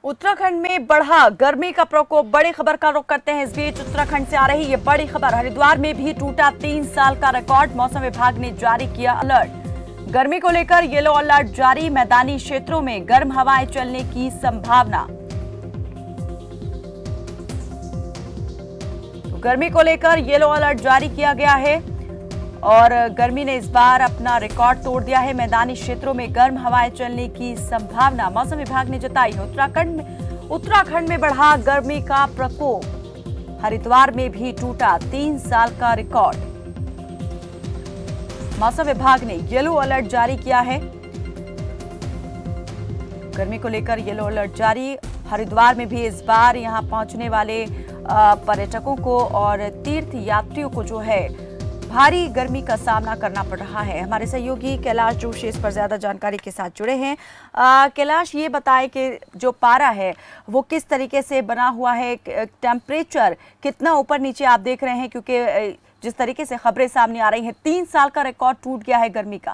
उत्तराखंड में बढ़ा गर्मी का प्रकोप। बड़ी खबर का रुख करते हैं। इस बीच उत्तराखंड से आ रही ये बड़ी खबर। हरिद्वार में भी टूटा 3 साल का रिकॉर्ड। मौसम विभाग ने जारी किया अलर्ट। गर्मी को लेकर येलो अलर्ट जारी। मैदानी क्षेत्रों में गर्म हवाएं चलने की संभावना। तो गर्मी को लेकर येलो अलर्ट जारी किया गया है और गर्मी ने इस बार अपना रिकॉर्ड तोड़ दिया है। मैदानी क्षेत्रों में गर्म हवाएं चलने की संभावना मौसम विभाग ने जताई है। उत्तराखंड में बढ़ा गर्मी का प्रकोप। हरिद्वार में भी टूटा 3 साल का रिकॉर्ड। मौसम विभाग ने येलो अलर्ट जारी किया है। गर्मी को लेकर येलो अलर्ट जारी। हरिद्वार में भी इस बार यहां पहुंचने वाले पर्यटकों को और तीर्थ यात्रियों को जो है भारी गर्मी का सामना करना पड़ रहा है। हमारे सहयोगी कैलाश जोशी इस पर ज्यादा जानकारी के साथ जुड़े हैं। कैलाश, ये बताएं कि जो पारा है वो किस तरीके से बना हुआ है, टेम्परेचर कितना ऊपर नीचे आप देख रहे हैं, क्योंकि जिस तरीके से खबरें सामने आ रही हैं 3 साल का रिकॉर्ड टूट गया है गर्मी का।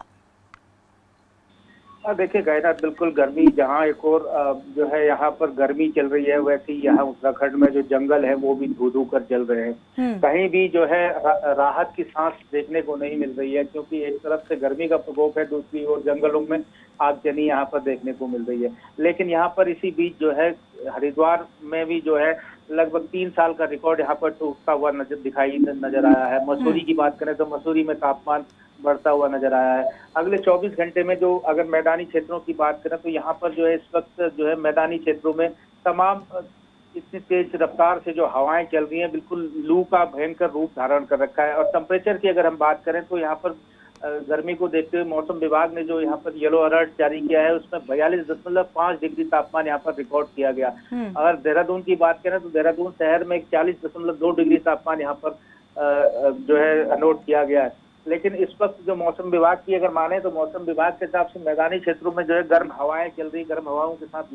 देखिए कायनात, बिल्कुल गर्मी जहाँ एक और जो है यहाँ पर गर्मी चल रही है, वैसे ही यहाँ उत्तराखंड में जो जंगल है वो भी धू धू कर जल रहे हैं। कहीं भी जो है राहत की सांस देखने को नहीं मिल रही है, क्योंकि एक तरफ से गर्मी का प्रकोप है, दूसरी ओर जंगलों में आगजनी यहाँ पर देखने को मिल रही है। लेकिन यहाँ पर इसी बीच जो है हरिद्वार में भी जो है लगभग 3 साल का रिकॉर्ड यहाँ पर टूटता हुआ नजर आया है। मसूरी की बात करें तो मसूरी में तापमान बढ़ता हुआ नजर आया है। अगले 24 घंटे में जो अगर मैदानी क्षेत्रों की बात करें तो यहाँ पर जो है इस वक्त जो है मैदानी क्षेत्रों में तमाम इतनी तेज रफ्तार से जो हवाएं चल रही हैं, बिल्कुल लू का भयंकर रूप धारण कर रखा है। और टेम्परेचर की अगर हम बात करें तो यहाँ पर गर्मी को देखते हुए मौसम विभाग ने जो यहाँ पर येलो अलर्ट जारी किया है उसमें 42.5 डिग्री तापमान यहाँ पर रिकॉर्ड किया गया। अगर देहरादून की बात करें तो देहरादून शहर में 40.2 डिग्री तापमान यहाँ पर जो है नोट किया गया है। लेकिन इस वक्त जो मौसम विभाग की अगर माने तो मौसम विभाग के हिसाब से मैदानी क्षेत्रों में जो है गर्म हवाएं चल रही, गर्म हवाओं के साथ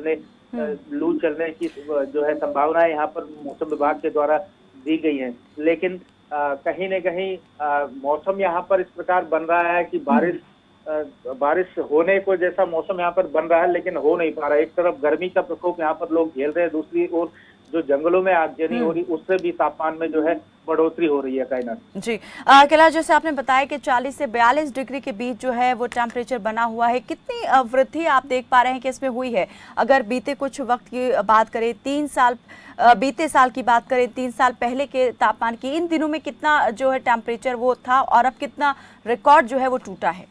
लू चलने की जो है संभावनाएं यहाँ पर मौसम विभाग के द्वारा दी गई हैं। लेकिन कहीं न कहीं मौसम यहाँ पर इस प्रकार बन रहा है कि बारिश होने को जैसा मौसम यहाँ पर बन रहा है, लेकिन हो नहीं पा रहा है। एक तरफ गर्मी का प्रकोप यहाँ पर लोग झेल रहे हैं, दूसरी ओर जो जंगलों में आगजनी हो रही उससे भी तापमान में जो है बढ़ोतरी हो रही है। कायनात जी, कैलाश, जैसे आपने बताया कि 40 से 42 डिग्री के बीच जो है वो टेम्परेचर बना हुआ है। कितनी वृद्धि आप देख पा रहे हैं कि इसमें हुई है? अगर बीते कुछ वक्त की बात करें, बीते साल की बात करें, 3 साल पहले के तापमान की, इन दिनों में कितना जो है टेम्परेचर वो था और अब कितना रिकॉर्ड जो है वो टूटा है?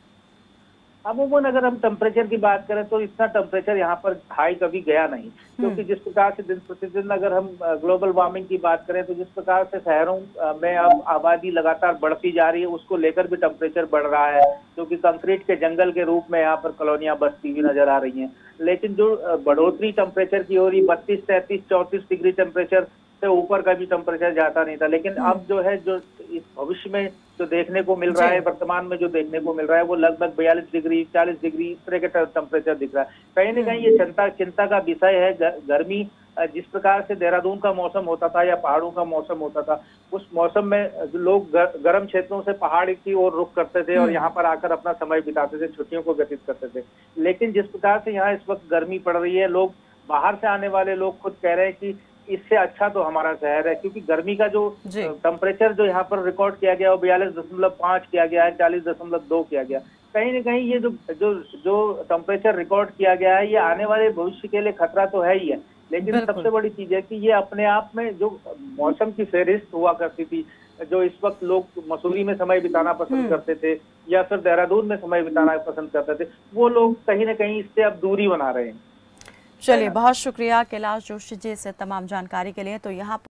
अमूमन अगर हम टेम्परेचर की बात करें तो इतना टेम्परेचर यहाँ पर हाई कभी गया नहीं, क्योंकि जिस प्रकार से दिन प्रतिदिन अगर हम ग्लोबल वार्मिंग की बात करें तो जिस प्रकार से शहरों में अब आबादी लगातार बढ़ती जा रही है, उसको लेकर भी टेम्परेचर बढ़ रहा है, क्योंकि कंक्रीट के जंगल के रूप में यहाँ पर कॉलोनियां बसती हुई नजर आ रही हैं। लेकिन जो बढ़ोतरी टेम्परेचर की हो रही 32, 33, 34 डिग्री टेम्परेचर से ऊपर का भी टेम्परेचर जाता नहीं था। लेकिन अब जो है जो इस भविष्य में जो देखने को मिल रहा है, वर्तमान में जो देखने को मिल रहा है वो लगभग 42 डिग्री 40 डिग्री इस तरह का टेम्परेचर दिख रहा है। कहीं न कहीं ये चिंता का विषय है। गर्मी जिस प्रकार से देहरादून का मौसम होता था या पहाड़ों का मौसम होता था, उस मौसम में लोग गर्म क्षेत्रों से पहाड़ की ओर रुख करते थे और यहाँ पर आकर अपना समय बिताते थे, छुट्टियों को व्यतीत करते थे। लेकिन जिस प्रकार से यहाँ इस वक्त गर्मी पड़ रही है, लोग बाहर से आने वाले लोग खुद कह रहे हैं कि इससे अच्छा तो हमारा शहर है, क्योंकि गर्मी का जो टेम्परेचर जो यहाँ पर रिकॉर्ड किया गया वो 42.5 किया गया है, 40.2 किया गया। कहीं न कहीं ये जो टेम्परेचर रिकॉर्ड किया गया है ये आने वाले भविष्य के लिए खतरा तो है ही है। लेकिन सबसे बड़ी चीज है कि ये अपने आप में जो मौसम की फेहरिस्त हुआ करती थी, जो इस वक्त लोग मसूरी में समय बिताना पसंद करते थे या फिर देहरादून में समय बिताना पसंद करते थे, वो लोग कहीं न कहीं इससे अब दूरी बना रहे हैं। चलिए, बहुत शुक्रिया कैलाश जोशी जी से तमाम जानकारी के लिए। तो यहाँ